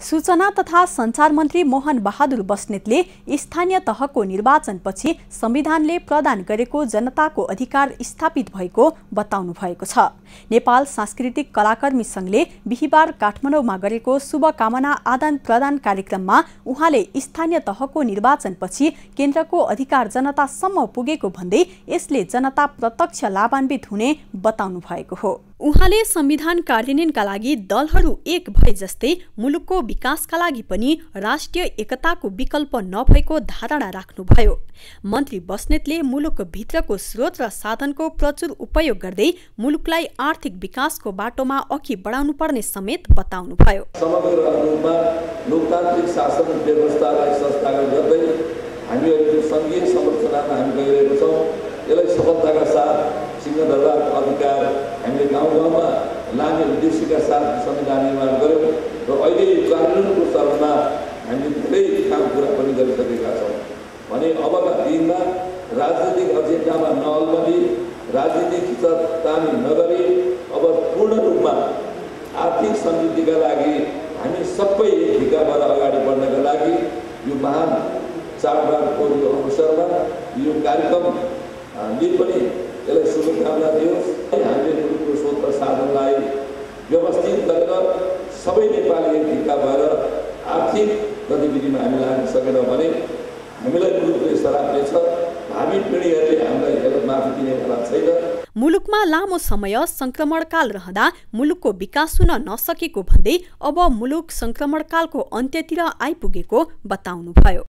सूचना तथा सञ्चार मन्त्री मोहन बहादुर बस्नेतले स्थानीय तहको निर्वाचनपछि संविधानले प्रदान गरेको जनताको अधिकार स्थापित भएको बताउनु भएको छ। नेपाल सांस्कृतिक कलाकर्मी संघले बिहीबार काठमाडौँमा गरेको शुभकामना आदान प्रदान कार्यक्रममा उहाँले स्थानीय तहको निर्वाचनपछि केन्द्रको अधिकार जनतासम्म पुगेको भन्दै यसले जनता प्रत्यक्ष लाभान्वित हुने बताउनु भएको हो। उहाँले संविधान कार्यान्वयनका लागि दलहरू एक भए जस्तै मुलुकको विकासका लागि पनि राष्ट्रिय एकताको विकल्प नभएको धारणा राख्नुभयो। मन्त्री बस्नेतले मुलुक भित्रको स्रोत र साधनको प्रचुर उपयोग गर्दै मुलुकलाई आर्थिक विकासको बाटोमा अघि बढाउनु पर्ने समेत बताउनुभयो। समग्र रूपमा लोकतान्त्रिक शासन व्यवस्थालाई संस्थागत गर्दै हामी अहिले संघीय संरचनामा हामी गइरहेका छौँ। यसलाई सफलताका साथ सिंहदरबारको अधिकार हामीले गाउँ गाउँमा लाने उद्देश्यका साथ संविधान निर्माण गर्यौँ र अहिले कानुनको स्तरमा हामीले धेरै काम पुरा पनि गरिसकेका छौँ भने अबका दिनमा राजनीतिक एजेन्डामा नअल्मली राजनीतिक खिचतानी नगरी अब पूर्ण रूपमा आर्थिक समृद्धिका लागि हामी सबै एक ढिकाबाट अगाडि बढ्नका लागि यो महान चाडबाडको यो अवसरमा यो कार्यक्रमले पनि यसलाई शुभकामना दियोस्। हामीले मुलुकको स्रोत र साधनलाई व्यवस्थित गरेर सबै नेपाली एक ढिक्का भएर आर्थिक गतिविधिमा हामी लाग्न सकेनौँ भने हामीलाई मुलुकले सराप्ने छ। भावी पिँढीहरूले हामीलाई हेर माफी दिनेवाला छैन। मुलुकमा लामो समय संक्रमणकाल रहँदा मुलुकको विकास हुन नसकेको भन्दै अब मुलुक संक्रमणकालको अन्त्यतिर आइपुगेको बताउनुभयो।